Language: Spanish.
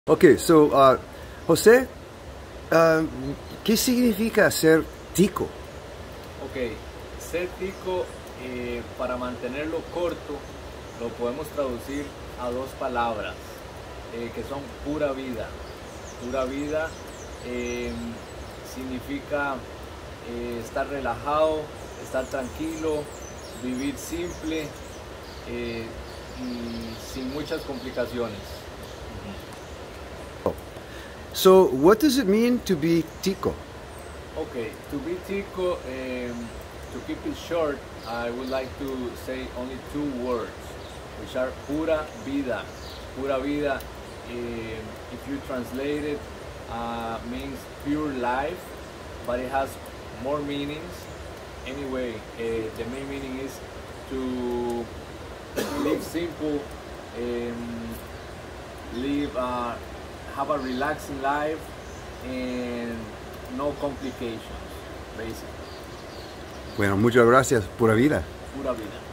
Okay, so José, ¿qué significa ser tico? Ok, ser tico, para mantenerlo corto, lo podemos traducir a dos palabras, que son pura vida. Pura vida significa estar relajado, estar tranquilo, vivir simple y sin muchas complicaciones. So, what does it mean to be tico? Okay, to be tico, to keep it short, I would like to say only two words, which are pura vida. Pura vida, if you translate it, means pure life, but it has more meanings. Anyway, the main meaning is to live simple, live, have a relaxing life, and no complications, basically. Bueno, muchas gracias. Pura vida. Pura vida.